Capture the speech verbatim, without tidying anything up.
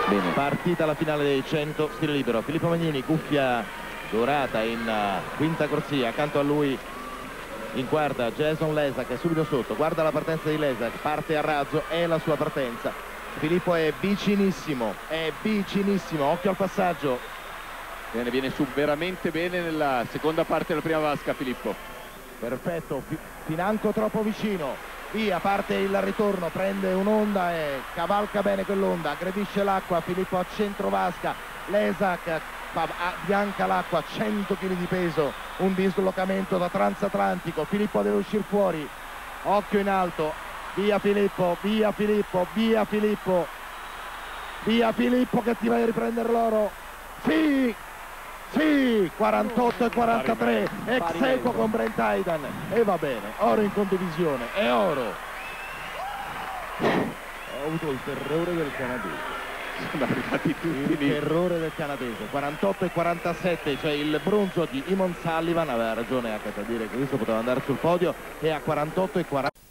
Bene. Partita alla finale dei cento, stile libero. Filippo Magnini, cuffia dorata in uh, quinta corsia, accanto a lui in quarta Jason Lesak, è subito sotto, guarda la partenza di Lesak, parte a razzo, è la sua partenza. Filippo è vicinissimo, è vicinissimo, occhio al passaggio. Bene, viene su veramente bene nella seconda parte della prima vasca Filippo. Perfetto, Financo troppo vicino, via, parte il ritorno, prende un'onda e cavalca bene quell'onda, aggredisce l'acqua, Filippo a centro vasca, Lesak bianca l'acqua, cento chili di peso, un dislocamento da transatlantico, Filippo deve uscire fuori, occhio in alto, via Filippo, via Filippo, via Filippo, via Filippo che ti vai a riprendere l'oro, sì! Sì, quarantotto e quarantatré, ex equo con Brent Hydan, e va bene, oro in condivisione, è oro. Ho avuto il terrore del canadese. Sono arrivati tutti Il lì. terrore del canadese, quarantotto e quarantasette, cioè il bronzo di Eamon Sullivan, aveva ragione anche a dire che questo poteva andare sul podio, e a quarantotto e quaranta.